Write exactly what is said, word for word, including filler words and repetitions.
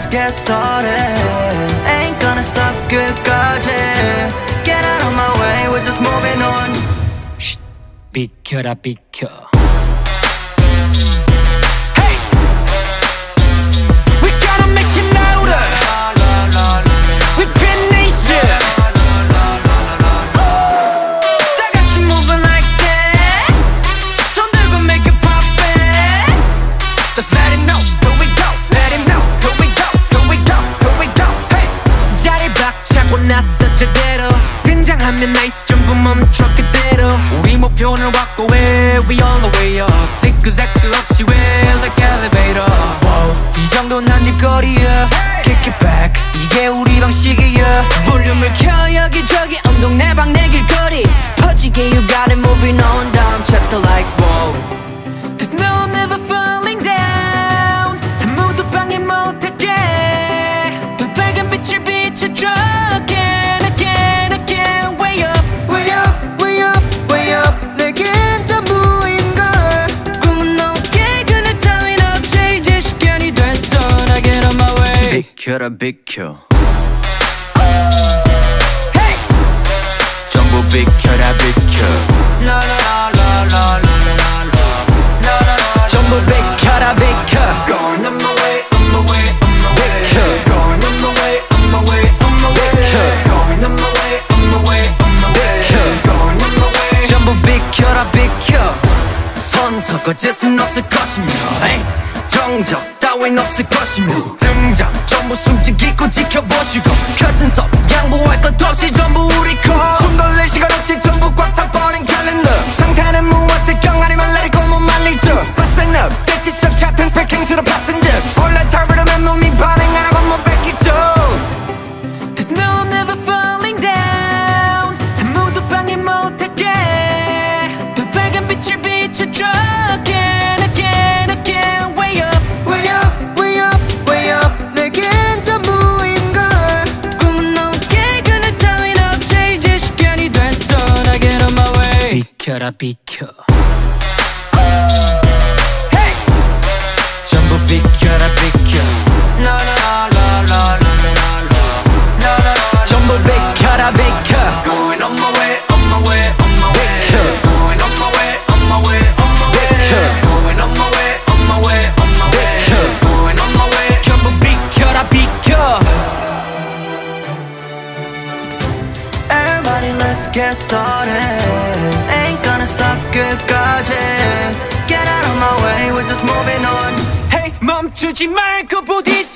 get started. Ain't gonna stop 끝까지. Get out of my way, we're just moving on. 쉿, 비켜라 비켜. Hey, we gotta make it louder. We been nation. 다 같이 moving like that. 손 들고 make it poppin'. Just let him know, here we go. Let him know, here we go, here we go, here we go. Hey, 자리 박차고 나서 제대로 등장하면 나이스 전부 멈춰 그대로. 우리 목표는 확고해, we all the way up. 지그재그 없이 왜 like elevator. wow, 이 정도는 한 입거리야. Kick it back, 이게 우리 방식이야. 볼륨을 켜 여기저기 엉덩 내 방 내 길거리 퍼지게 you got it moving on down chapter like wow. Cause no I'm never falling down. 아무도 방해 못하게 더 빨간 빛을 비춰줘 again again again. Way up Way up, way up, way up. 내겐 전부인걸. 꿈은 높게 그네 따윈 없지. 이제 시간이 됐어. I get on my way. 비켜라 비켜. Hey, 전부 비켜라 비켜. la la la la la la la la la. 전부 비켜라 비켜. Going on my way, on my way, on my way. Going on my way, on my way, on my way. Going on my way, on my way, on my way. Going on my way. 전부 비켜라 비켜. 선서 거짓은 없을 것이며 에이, 정적 따윈 없을 것이며 등장 전부 숨지기고 지켜보시고 커튼서 양보할 것 없이 전부 우리 거. 숨 돌릴 시간 없이 전부 꽉 차버린 캘린더. 상태는 무악색형 아니면 let it go 못 말리죠. Listen up, this is your captain speaking to the passengers. 올라타버리면 몸이 반응 안 하고 못 뺏기죠. Cause no I'm never falling down. 아무도 방해 못하게 더 빨간 빛을 비춰줘 again again again. Way up Way up, way up, way up. 내겐 전부인걸. 꿈은 높게 그네 따윈 없지. 이제 시간이 됐어. I get on my way. 비켜라 비켜. Hey, 전부 비켜라 비켜. la la la la la la la la. 전부 비켜라 비켜. Going on my way, on my way, on my way. Going on my way, on my way, on my way. Going on my way, on my way, on my way. Going on my way. 전부 비켜라 비켜. Everybody let's get started. Ain't gonna stop 끝까지. Get out of my way, we're just moving on. Hey 멈추지 말고 부딪혀.